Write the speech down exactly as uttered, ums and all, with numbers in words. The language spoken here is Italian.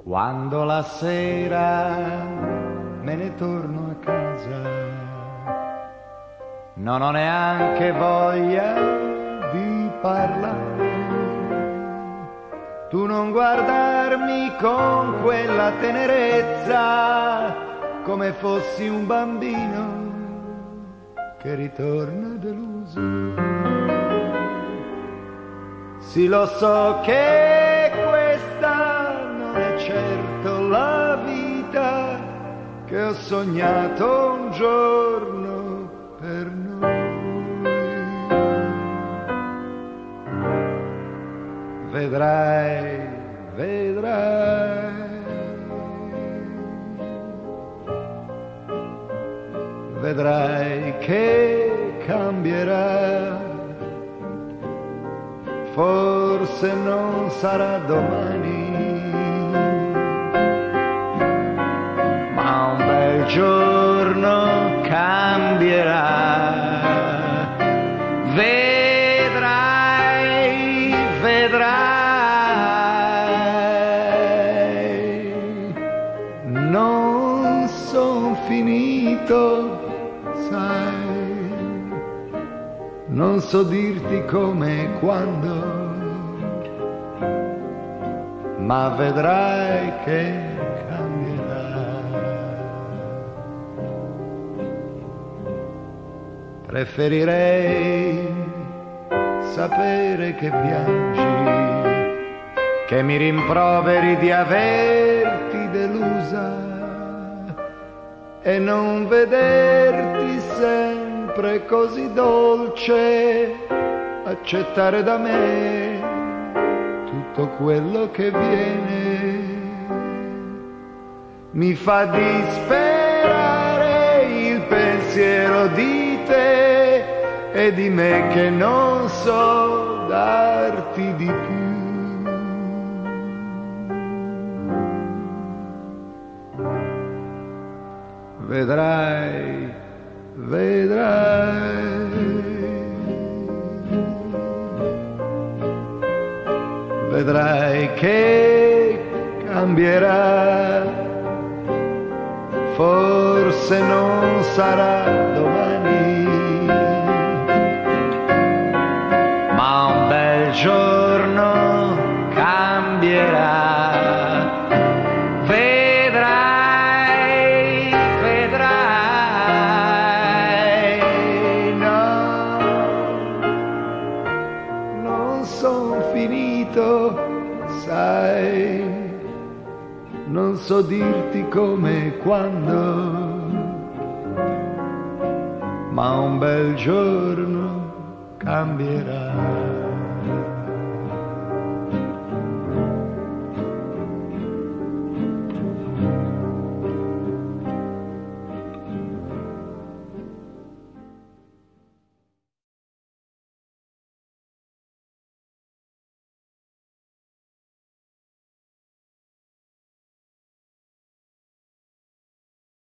Quando la sera me ne torno a casa, non ho neanche voglia di parlare. Tu non guardarmi con quella tenerezza, come fossi un bambino che ritorna deluso. Sì, lo so che questa non è certo la vita che ho sognato un giorno per noi. Vedrai, vedrai, vedrai che cambierà. Forse non sarà domani, ma un bel giorno cambierà. Vedrai, vedrai, non son finito, sai. Non so dirti come e quando, ma vedrai che cambierà. Preferirei sapere che piangi, che mi rimproveri di averti delusa e non vederti sempre così dolce, accettare da me tutto quello che viene. Mi fa disperare il pensiero di te e di me che non so darti di più. Vedrai, vedrai, vedrai che cambierà. Forse non sarà domani, ma un bel giorno cambierà. Son finito, sai, non so dirti come e quando, ma un bel giorno cambierà.